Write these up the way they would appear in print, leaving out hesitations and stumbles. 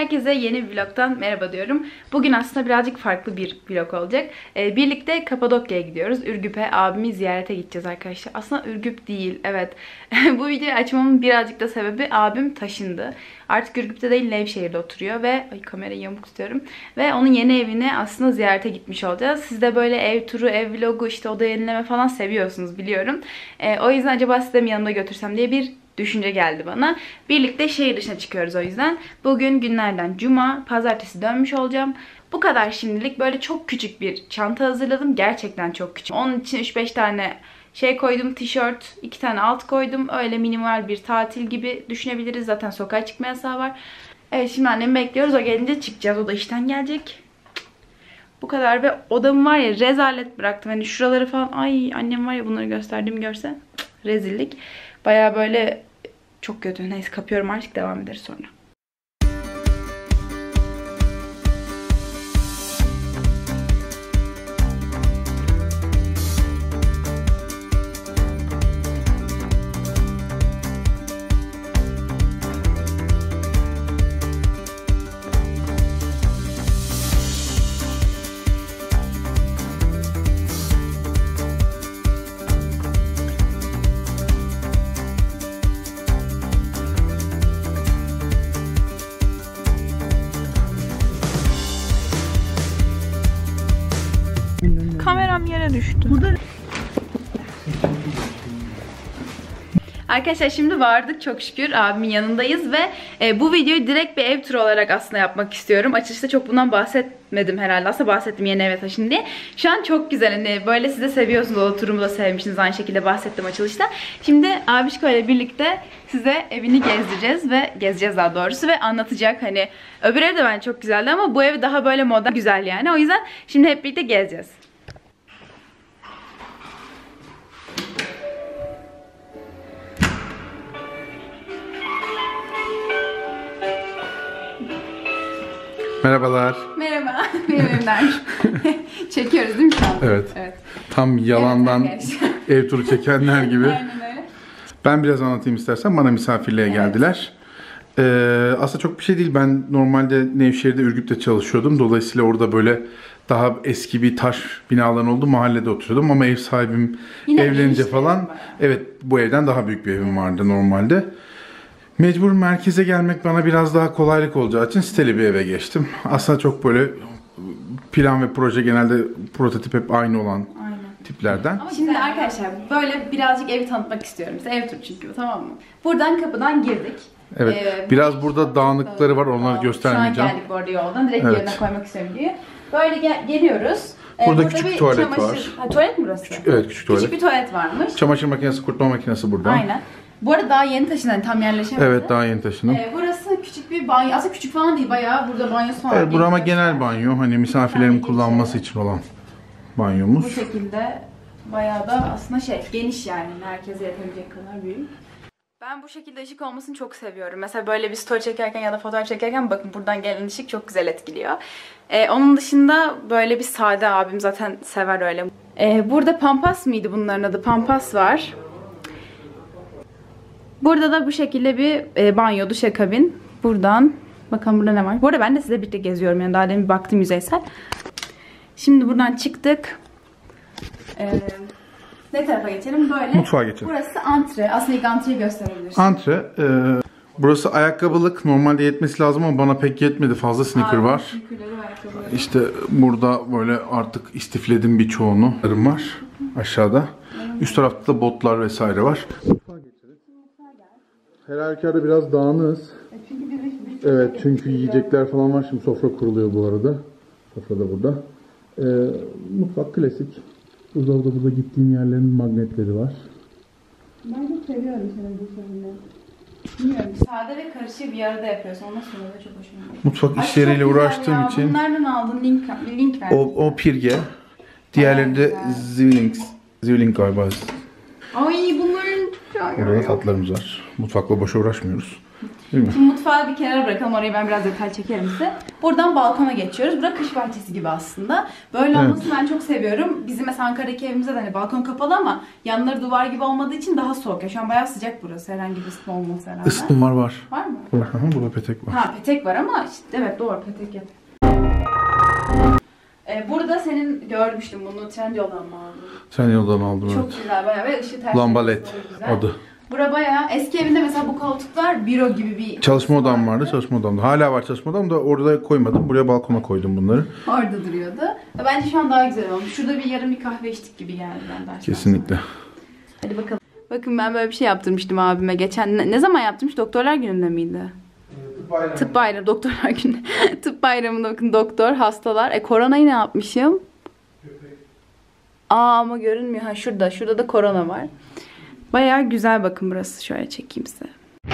Herkese yeni bir vlogtan merhaba diyorum. Bugün aslında birazcık farklı bir vlog olacak. Birlikte Kapadokya'ya gidiyoruz. Ürgüp'e abimi ziyarete gideceğiz arkadaşlar. Aslında Ürgüp değil, evet. Bu videoyu açmamın birazcık da sebebi abim taşındı. Artık Ürgüp'te değil Nevşehir'de oturuyor ve kamerayı yamuk tutuyorum. Ve onun yeni evine aslında ziyarete gitmiş olacağız. Siz de böyle ev turu, ev vlogu, işte oda yenileme falan seviyorsunuz biliyorum. O yüzden acaba size mi yanımda götürsem diye bir düşünce geldi bana. Birlikte şehir dışına çıkıyoruz o yüzden. Bugün günlerden cuma, pazartesi dönmüş olacağım. Bu kadar şimdilik. Böyle çok küçük bir çanta hazırladım. Gerçekten çok küçük. Onun için 3-5 tane şey koydum, tişört, 2 tane alt koydum. Öyle minimal bir tatil gibi düşünebiliriz. Zaten sokağa çıkma yasağı var. Evet, şimdi annemi bekliyoruz. O gelince çıkacağız. O da işten gelecek. Bu kadar ve odamı var ya rezalet bıraktım. Hani şuraları falan, ay annem var ya bunları gösterdiğimi görse rezillik. Baya böyle çok kötü. Neyse kapıyorum artık, devam ederiz sonra. Kameram yere düştü. Burada. Arkadaşlar şimdi vardık çok şükür, abimin yanındayız ve bu videoyu direkt bir ev turu olarak aslında yapmak istiyorum. Açılışta çok bundan bahsetmedim herhalde. Aslında bahsettim yeni eve taşın diye. Şu an çok güzel, hani böyle siz de seviyorsunuz, o turumu da sevmişsiniz, aynı şekilde bahsettim açılışta. Şimdi Abişko ile birlikte size evini gezdireceğiz ve gezeceğiz daha doğrusu ve anlatacak. Hani öbür ev de bence çok güzeldi ama bu ev daha böyle modern, güzel yani. O yüzden şimdi hep birlikte gezeceğiz. Merhabalar. Merhaba. Benim evimden. Çekiyoruz değil mi şu an? Evet. Tam yalandan ev turu çekenler gibi. Aynen öyle. Ben biraz anlatayım istersen. Bana misafirliğe geldiler. Aslında çok bir şey değil. Ben normalde Nevşehir'de, Ürgüp'te çalışıyordum. Dolayısıyla orada böyle daha eski bir taş binaların olduğu mahallede oturuyordum. Ama ev sahibim yine evlenince falan, evet, bu evden daha büyük bir evim vardı normalde. Mecbur merkeze gelmek bana biraz daha kolaylık olacağı için siteli bir eve geçtim. Aslında çok böyle plan ve proje, genelde prototip hep aynı olan tiplerden. Ama şimdi arkadaşlar böyle birazcık evi tanıtmak istiyorum size. Ev turu çünkü bu, tamam mı? Buradan kapıdan girdik. Evet. Biraz burada dağınıkları var, onları göstermeyeceğim. Şu an geldik bu arada yoldan. Direkt yerine koymak istiyorum diye. Böyle geliyoruz. Burada küçük bir tuvalet var. Tuvalet mi burası? Evet, küçük tuvalet. Küçük bir tuvalet varmış. Çamaşır makinesi, kurutma makinesi burada. Aynen. Bu arada daha yeni taşınan, tam yerleşemedi. Evet, daha yeni taşındım. Burası küçük bir banyo. Aslında küçük falan değil, bayağı burada banyosu falan. Evet, burası ama genel banyo. Hani misafirlerin kullanması için olan banyomuz. Bu şekilde bayağı da aslında geniş yani. Herkese yetebilecek kadar büyük. Ben bu şekilde ışık olmasını çok seviyorum. Mesela böyle bir story çekerken ya da fotoğraf çekerken bakın buradan gelen ışık çok güzel etkiliyor. Onun dışında böyle bir sade, abim zaten sever öyle. Burada pampas mıydı bunların adı? Pampas var. Burada da bu şekilde bir banyo, duşakabin. Buradan bakalım burada ne var. Bu arada ben de size birlikte geziyorum yani, daha demin baktım yüzeysel. Şimdi buradan çıktık. Ne tarafa geçelim? Böyle. Mutfağa geçelim. Burası antre. Aslında ilk antreyi gösterebiliriz. Antre. Burası ayakkabılık. Normalde yetmesi lazım ama bana pek yetmedi. Fazla sneaker var. İşte burada böyle artık istifledim birçoğunu. Var aşağıda. Üst tarafta da botlar vesaire var. Her halükarda biraz dağınız. Evet, çünkü yiyecekler falan var. Şimdi sofra kuruluyor bu arada. Sofra da burada. Mutfak klasik. Buzdolabı burada, gittiğim yerlerin magnetleri var. Ben çok seviyorum senin bu sorunu. Bilmiyorum, sade ve karışık bir arada yapıyorsun. Ondan sonra da çok hoşuma gidiyor. Mutfak işleriyle uğraştığım ya. için. Bunlardan aldın, link ver. O pirge. Diğerleri de Zwilling galiba. Ay bunların... Burada tatlarımız var. Mutfakla boşa uğraşmıyoruz. Şimdi mutfağı bir kenara bırakalım. Orayı ben biraz detay çekerim size. Buradan balkona geçiyoruz. Burası kış bahçesi gibi aslında. Böyle olmasını ben çok seviyorum. Bizim mesela Ankara'daki evimizde de hani balkon kapalı ama yanları duvar gibi olmadığı için daha soğuk. Ya şu an bayağı sıcak burası. Herhangi bir ısıtma olması herhalde. Isıtma var. Var mı? Var. Burada petek var. Ha petek var ama işte, evet doğru petek yap. Burada senin görmüştüm bunu Trendyol'dan mı aldın? Trendyol'dan aldım Çok evet. güzel bayağı ve ışığı ters. Lamba LED adı. Bura bayağı eski evinde mesela bu koltuklar büro gibi bir... Çalışma odam vardı, çalışma odamda. Hala var çalışma odam da orada koymadım. Buraya balkona koydum bunları. Orada duruyordu. Bence şu an daha güzel olmuş. Şurada bir yarım bir kahve içtik gibi geldi ben de. Kesinlikle. Hadi bakalım. Bakın ben böyle bir şey yaptırmıştım abime geçen. Ne zaman yaptırmış? Doktorlar gününde miydi? Tıp bayramı, doktorlar günü. Tıp bayramında bakın doktor, hastalar. Koronayı ne yapmışım? Ama görünmüyor. Ha şurada. Şurada da korona var. Bayağı güzel bakın burası. Şöyle çekeyim size.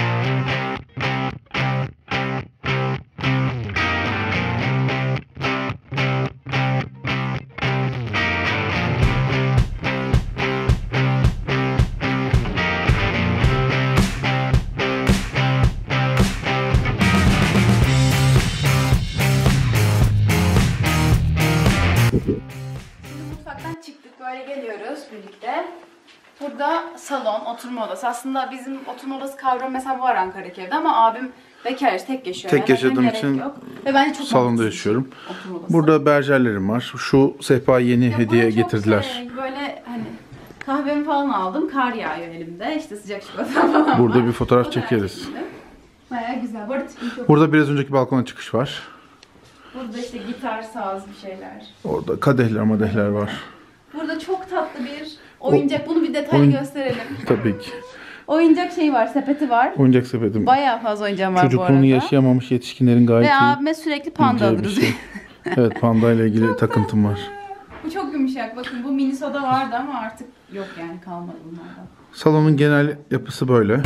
Mutfaktan çıktık, böyle geliyoruz birlikte. Burada salon, oturma odası. Aslında bizim oturma odası kavramı mesela var Ankara'daki evde ama abim bekar, tek yaşıyor. Tek yaşadığım için ve bence çok salonda yaşıyorum. Burada berjerlerim var. Şu sehpa yeni hediye getirdiler. Böyle hani kahvemi falan aldım. Kar yağıyor elimde. İşte sıcak çikolata falan Burada var. bir fotoğraf çekeriz. Bayağı güzel. Bu arada çok... Burada biraz önceki balkona çıkış var. Burada işte gitar, saz bir şeyler. Orada kadehler, madehler var. Burada çok tatlı bir oyuncak. Bunu bir detaylı gösterelim. Tabii ki. Oyuncak şeyi var, sepeti var. Oyuncak sepetim. Bayağı fazla oyuncağım var bu arada. Çocukluğunu yaşayamamış yetişkinlerin gayet Ve iyi. abime sürekli panda alırız. Şey. Evet, panda ile ilgili takıntım var. Bu çok yumuşak. Bakın bu mini soda vardı ama artık yok yani, kalmadı bunlardan. Salonun genel yapısı böyle.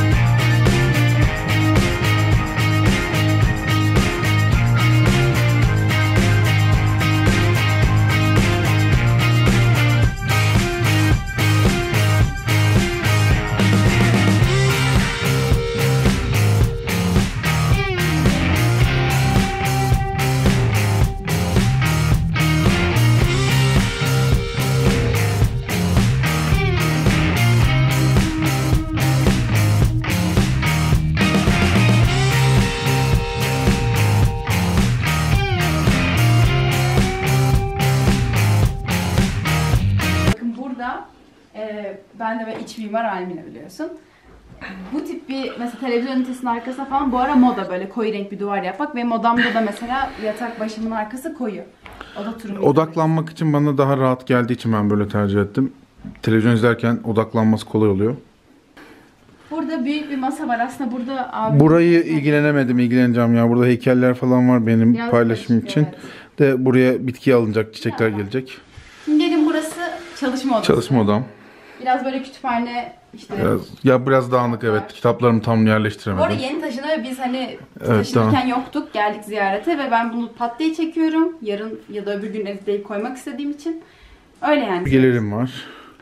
Ben de iç mimar Almina biliyorsun. Bu tip bir mesela televizyon ünitesinin arkasına falan bu ara moda böyle koyu renk bir duvar yapmak. Benim odamda da mesela yatak başımın arkası koyu. O da turuncu. Odaklanmak için bana daha rahat geldiği için ben böyle tercih ettim. Televizyon izlerken odaklanması kolay oluyor. Burada büyük bir masa var aslında burada abi. Burayı ilgileneceğim ya. Burada heykeller falan var benim biraz paylaşım için. Evet. De buraya bitki alınacak, çiçekler gelecek. Şimdi gelin burası çalışma odası. Çalışma odam. Biraz böyle kütüphane işte. Biraz dağınık evet. Kitaplarımı tam yerleştiremedim. Bu arada yeni taşınıyor ve biz hani taşınırken yoktuk. Geldik ziyarete ve ben bunu pat diye çekiyorum. Yarın ya da öbür gün editleyip koymak istediğim için. Öyle yani. Gelerim var.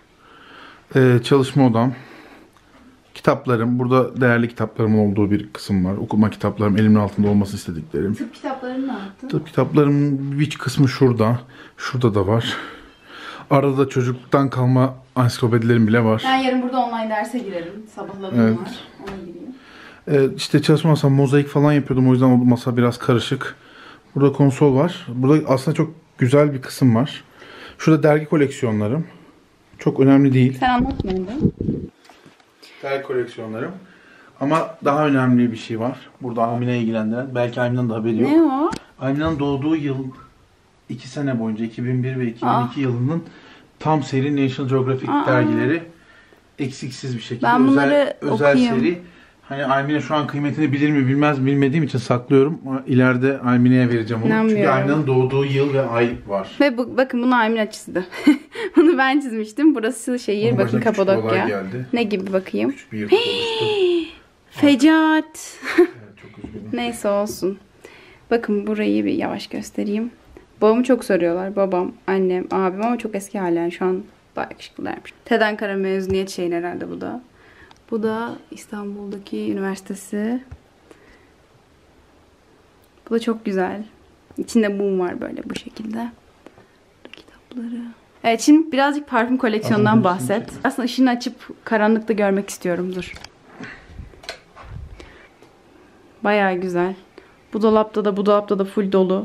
Çalışma odam. Kitaplarım. Burada değerli kitaplarımın olduğu bir kısım var. Okuma kitaplarım, elimin altında olmasını istediklerim. Tıp kitaplarını ne yaptın? Tıp kitaplarımın bir kısmı şurada. Şurada da var. Arada da çocukluktan kalma ansiklopedilerim bile var. Ben yarın burada online derse girerim. Sabahladığım Evet. var. Ona gireyim. İşte çalışma masam, mozaik falan yapıyordum. O yüzden o masa biraz karışık. Burada konsol var. Burada aslında çok güzel bir kısım var. Şurada dergi koleksiyonlarım. Çok önemli değil. Sen anlatma önce. Dergi koleksiyonlarım. Ama daha önemli bir şey var. Burada Amine'ye ilgilendiren. Belki Amine'nin de haberi yok. Ne o? Amine'nin doğduğu yıl 2 sene boyunca 2001 ve 2002 yılının tam seri National Geographic dergileri eksiksiz bir şekilde Ben bunları özel okuyayım. seri. Hani Almine şu an kıymetini bilir mi bilmez mi bilmediğim için saklıyorum. Ama ileride Almine'ye vereceğim onu. Çünkü Almine'nin doğduğu yıl ve ay var. Ve bakın bunu Almina çizdi. Bunu ben çizmiştim. Burası şehir. Onun Bakın başına küçük bir olay Kapadokya. geldi. Ne gibi bakayım? Küçük bir yırtık oluştu. Fecaat. Evet, çok üzgünüm. Neyse olsun. Bakın burayı bir yavaş göstereyim. Babamı çok soruyorlar. Babam, annem, abim ama çok eski halen. Şu an bayağı yakışıklılarmış. TED Ankara mezuniyet şeyin herhalde bu da. Bu da İstanbul'daki üniversitesi. Bu da çok güzel. İçinde mum var böyle bu şekilde. Kitapları. Evet, şimdi birazcık parfüm koleksiyonundan bahset. Aslında ışığını açıp karanlıkta görmek istiyorum. Dur. Bayağı güzel. Bu dolapta da full dolu.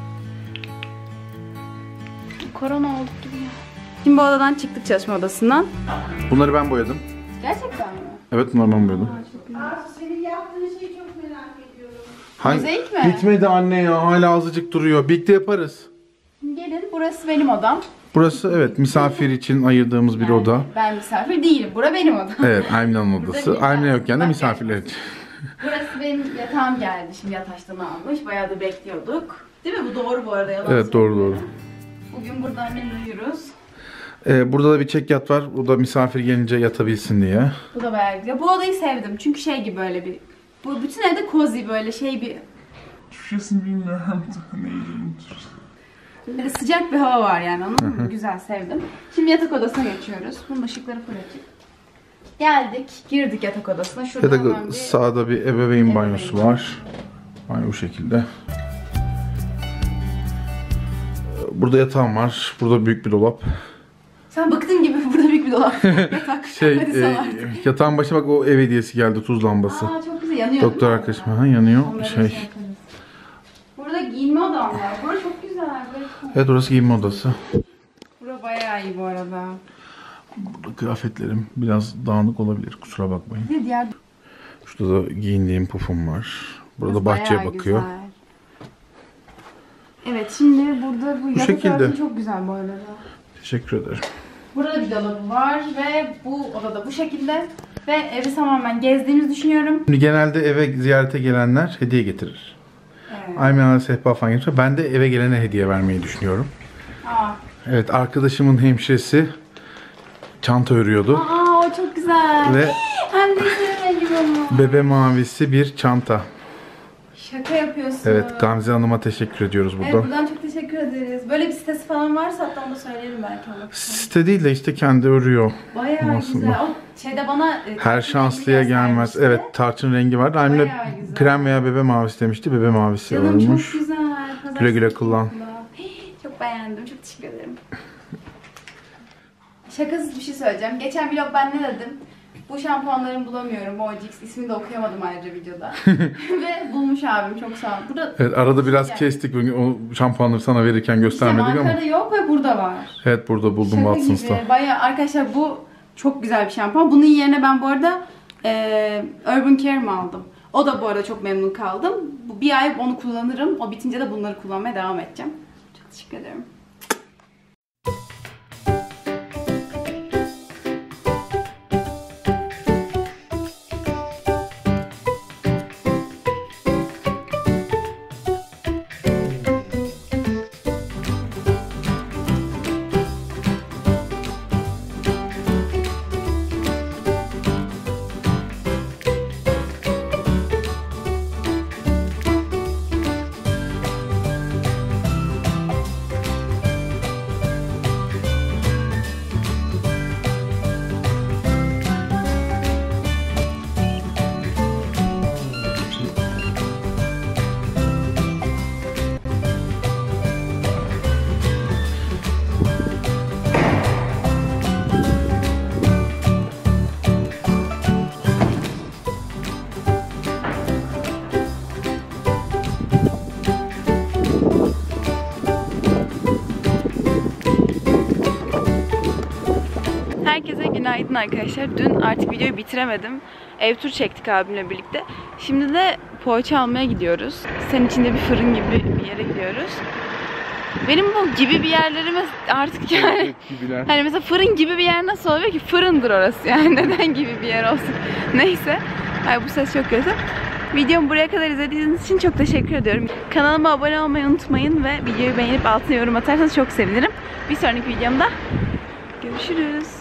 Korona olduk gibi ya. Şimdi bu odadan çıktık, çalışma odasından. Bunları ben boyadım. Gerçekten mi? Evet, bunları ben boyadım. Senin yaptığın şeyi çok merak ediyorum. Mozaik mi? Bitmedi anne ya, hala azıcık duruyor. Birlikte yaparız. Gelin, burası benim odam. Burası evet misafir için ayırdığımız bir oda. Ben misafir değilim. Bura benim odam. Evet, Aymina'nın odası. Burada Aymina yokken de bak, misafirler için. Burası benim yatağım geldi. Şimdi yataştan almış. Bayağı da bekliyorduk. Değil mi? Bu doğru bu arada. Yalan Evet, doğru doğru. Bugün burada annemle uyuyoruz. Burada da bir çekyat var. O da misafir gelince yatabilsin diye. Bu da bayağı güzel. Bu odayı sevdim. Çünkü şey gibi böyle bir... Bu bütün evde cozy böyle şey bir... Türkçesini bilmiyorum. Neydi? Böyle sıcak bir hava var yani, anladın mı? Güzel, sevdim. Şimdi yatak odasına geçiyoruz. Bunun ışıkları full açık. Geldik, girdik yatak odasına. Şurada hemen bir... Sağda bir ebeveyn banyosu var. Aynı bu şekilde. Burada yatağım var. Burada büyük bir dolap. Sen bıktın gibi, burada büyük bir dolap. Yatak. Hadi sana artık. Yatağın başına bak, o ev hediyesi geldi, tuz lambası. Aa, çok güzel, yanıyor. Doktor arkadaşım yanıyor. Onları burada giyinme odam var. Burası çok güzel. Evet, orası giyinme odası. Burası bayağı iyi bu arada. Burada kıyafetlerim biraz dağınık olabilir, kusura bakmayın. Bir de diğer... Şurada da giyindiğim pufum var. Burada burası bahçeye bayağı bakıyor. Güzel. Evet, şimdi burada bu yatak şekilde. örtü çok güzel bu arada. Teşekkür ederim. Burada bir dolabı var ve bu odada bu şekilde. Ve evi tamamen gezdiğimizi düşünüyorum. Şimdi genelde eve ziyarete gelenler hediye getirir. Evet. Aymina'da sehpa falan getiriyor. Ben de eve gelene hediye vermeyi düşünüyorum. Aa. Evet, arkadaşımın hemşiresi çanta örüyordu. Aa, o çok güzel. Ve Hem de istediğim gibi onu. bebe mavisi bir çanta. Şaka yapıyorsun. Evet, Gamze Hanım'a teşekkür ediyoruz Evet, buradan. buradan çok teşekkür ederiz. Böyle bir sitesi falan varsa hatta onu da söyleyelim belki. Site değil de işte kendi örüyor. Bayağı aslında. güzel. O şeyde bana... Her şanslıya gelmez. Evet, tarçın rengi var. Aymina krem veya bebe mavisi demişti. Bebe mavisi Canım olmuş. çok güzel. Güle güle kullan. Çok beğendim. Çok teşekkür ederim. Şakasız bir şey söyleyeceğim. Geçen vlog ben ne dedim? Bu şampuanlarımı bulamıyorum. Mojix ismini de okuyamadım ayrıca videoda. Ve bulmuş abim. Çok sağ ol. Burada Evet, arada biraz kestik. O şampuanları sana verirken göstermedik ama. Ankara'da yok ve burada var. Evet, burada buldum Watson's'ta. Bayağı arkadaşlar, bu çok güzel bir şampuan. Bunun yerine ben bu arada Urban Care aldım. O da bu arada çok memnun kaldım. Bu bir ay onu kullanırım. O bitince de bunları kullanmaya devam edeceğim. Çok teşekkür ederim. Herkese günaydın arkadaşlar. Dün artık videoyu bitiremedim. Ev tur çektik abimle birlikte. Şimdi de poğaça almaya gidiyoruz. Senin içinde bir fırın gibi bir yere gidiyoruz. Benim bu gibi bir yerlerime artık yani... Hani mesela fırın gibi bir yer nasıl oluyor ki? Fırındır orası yani. Neden gibi bir yer olsun? Neyse. Ay, bu ses çok kötü. Videomu buraya kadar izlediğiniz için çok teşekkür ediyorum. Kanalıma abone olmayı unutmayın ve videoyu beğenip altına yorum atarsanız çok sevinirim. Bir sonraki videomda görüşürüz.